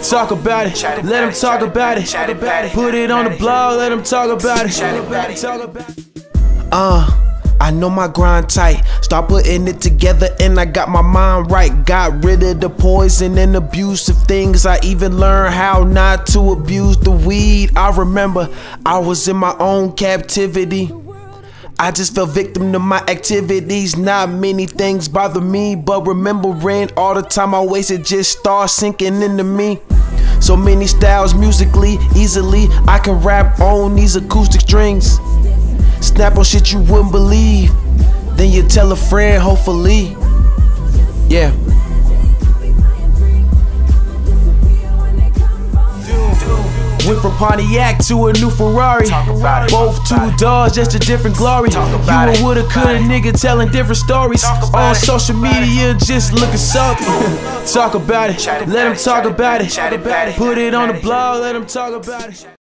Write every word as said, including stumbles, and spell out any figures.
talk about it. Let them talk about it. Put it on the blog, let them talk about it. Uh. I know my grind tight, start putting it together and I got my mind right. Got rid of the poison and abusive things. I even learned how not to abuse the weed. I remember I was in my own captivity. I just fell victim to my activities. Not many things bother me, but remembering all the time I wasted just start sinking into me. So many styles musically, easily I can rap on these acoustic strings. Snap on shit you wouldn't believe. Then you tell a friend, hopefully. Yeah. Went from Pontiac to a new Ferrari. Both two doors, just a different glory. You a woulda, coulda nigga telling different stories. On social media, just looking something. Talk about it. Let them talk about it. Put it on the blog, let them talk about it.